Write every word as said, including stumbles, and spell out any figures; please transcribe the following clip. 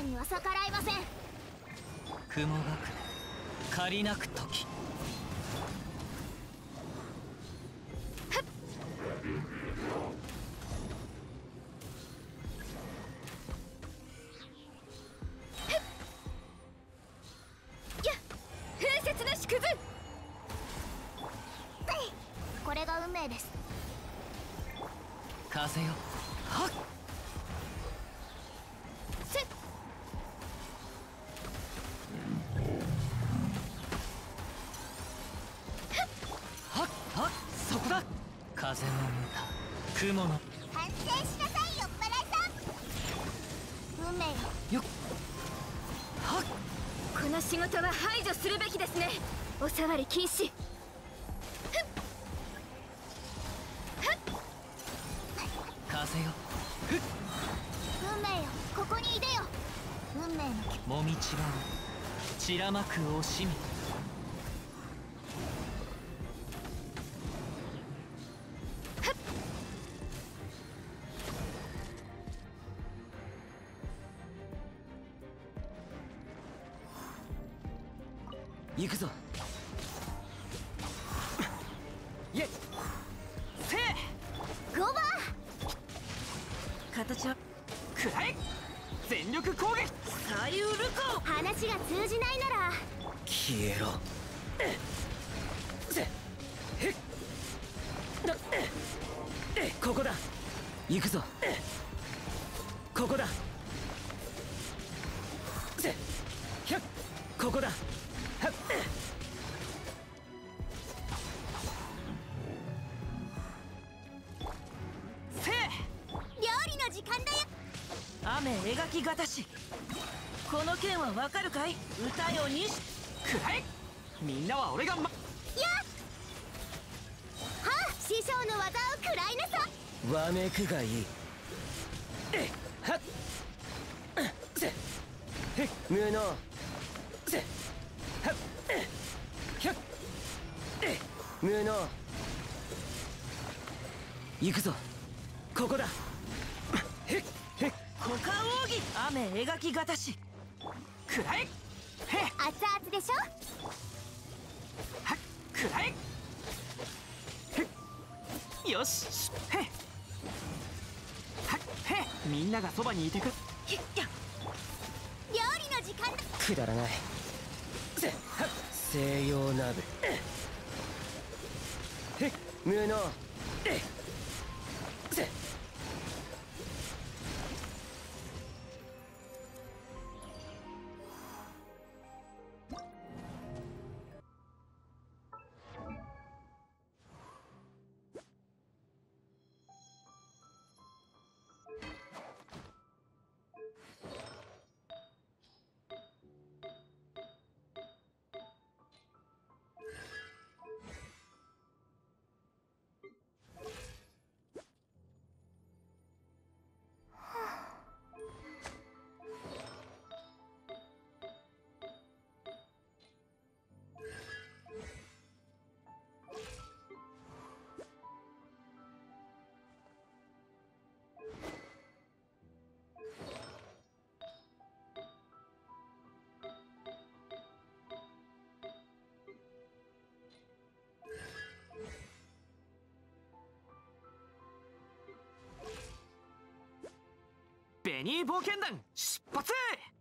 には逆らいません。 雲がく借りなく時。 風雪の縮図。これが運命です。 風よ。はっせっはっはっそこだ。風の無駄雲の反省しなさい、酔っ払いさん。運命よ。 よっはっ。 この仕事は排除するべきですね。お触り禁止。 風よ。ふっ。 運命よ、ここにいでよ。運命のもみちばを散らまく惜しみ。行くぞ。イエイせいゴバ形はくらえ。全力攻撃。サイウルコ。 話が通じないなら消えろ。せへっなえここだ。行くぞ。ここだ。せひゃっここだ。はっせ料理の時間だよ。 雨描きがたし。この剣はわかるかい。歌よにしくらえ。みんなは俺がまやっはあ、師匠の技を食らいなさ。 わめくがいい。えはっせへ無能せはっひゃっえ無能。行くぞ。ここだ。へっへっ股間奥義。雨描きがたしくらえ。へっ熱々でしょ。 はっくらえ。へっよしへっはっへっみんながそばにいてくれ。ひっや料理の時間だ。 くだらない。せはっ西洋ナブへっ無能えせベニー冒険団出発。